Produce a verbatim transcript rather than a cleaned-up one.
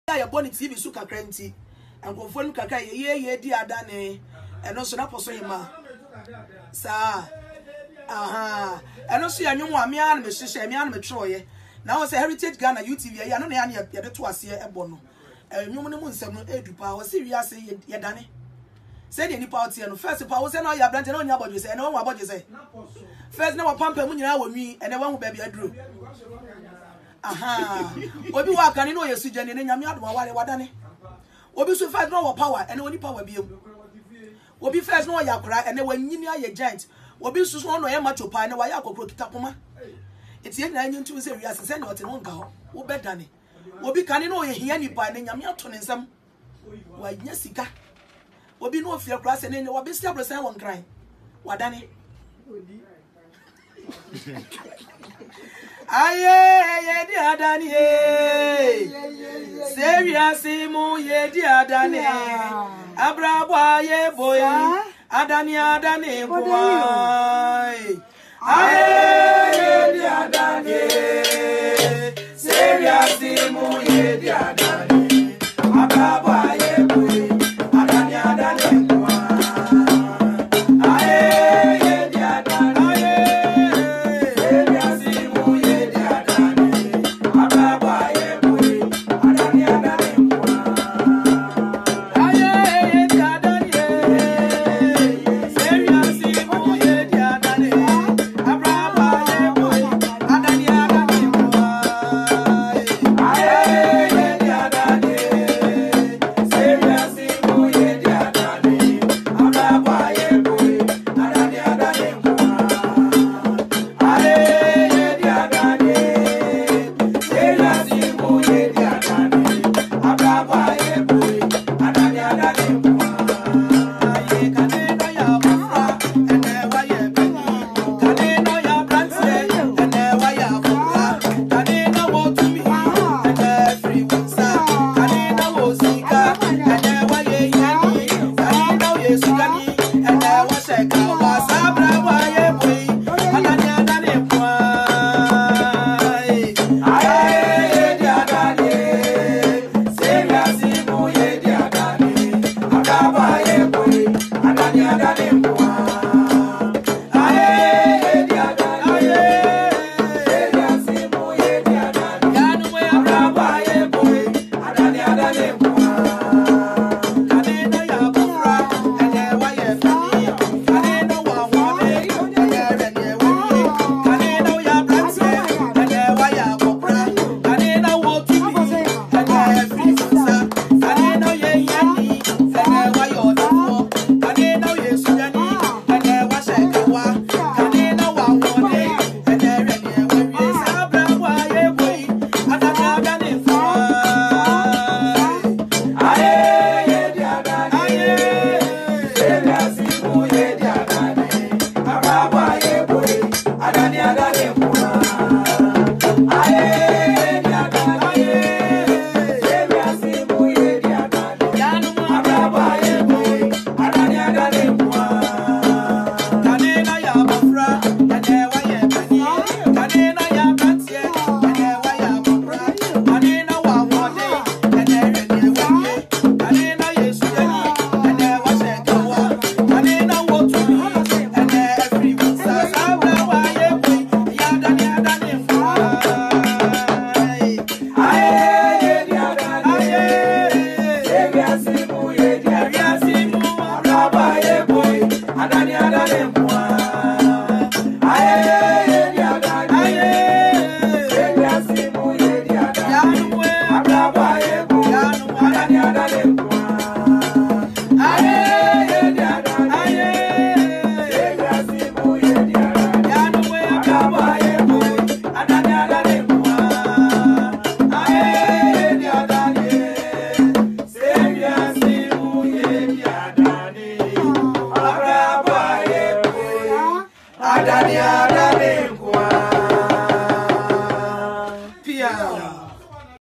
ya boni T V su kakra nti enkonfo nim kakra ye ye di adane eno so na poso yima sa aha eno so ya nwom ame an me hyehyɛ ame an me twoye na wo say Heritage Ghana U T V ya no na ya ya de to ase ebo no enwom ne mu nsem no edupa wo se wiase ye dane say the nipa otie no first pa wo say na ya brante na onya bodwe say na wo abodwe say first na wa pampa mu nyina wa nwi ene wa hu ba bia duro aha obi wa kan no yesu jane ne nyame adoma ware wadane obi so first no wa power ene woni power biem obi first no ya kora ene wanyini aye giant obi so so no ye macho pa ene wa ya kokoro kitapoma eti ye na nyi ntu se wiase se na ote no nka ho wo bedane obi kan no ye hia nipa ne nyame ato ne nsam wa nya sika obi no ofia kora se ne wa be sia brosan won kran wadane aye ye di adani e serious mu ye di adani abrabo aye boy adani adani boy aye ye di adani serious mu ye di adani abrabo aye boy adani adani boy aye ye di adani Adani